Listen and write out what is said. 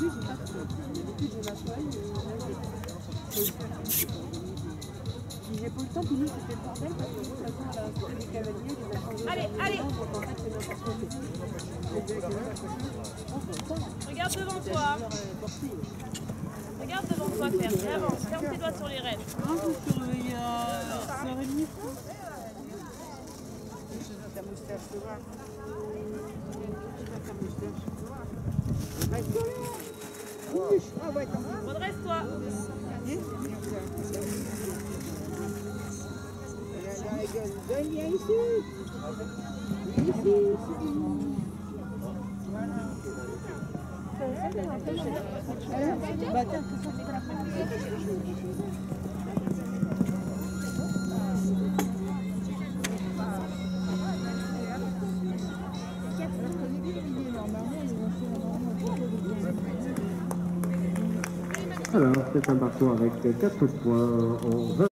j'ai pas de feuille. D'habitude, j'ai ma feuille. J'ai pas le temps, puis nous, c'était le bordel parce que de toute façon, à la cité des cavaliers, les enfants. Allez, allez! Donc en fait, c'est n'importe quoi. Regarde devant toi. Regarde devant toi, Serge. Avance. Ferme tes doigts sur les rêves. Je suis réveillée à 6h30. Ta moustache, tu vois. Redresse-toi. Viens ici. Alors, c'est un parcours avec 4 points en 20.